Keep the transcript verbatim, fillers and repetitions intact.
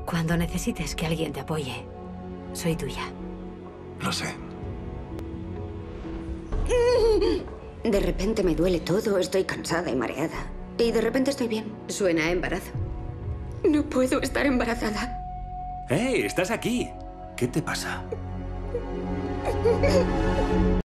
Cuando necesites que alguien te apoye, soy tuya. Lo sé. De repente me duele todo, estoy cansada y mareada. Y de repente estoy bien. Suena a embarazo. No puedo estar embarazada. ¡Hey! ¡Estás aquí! ¿Qué te pasa?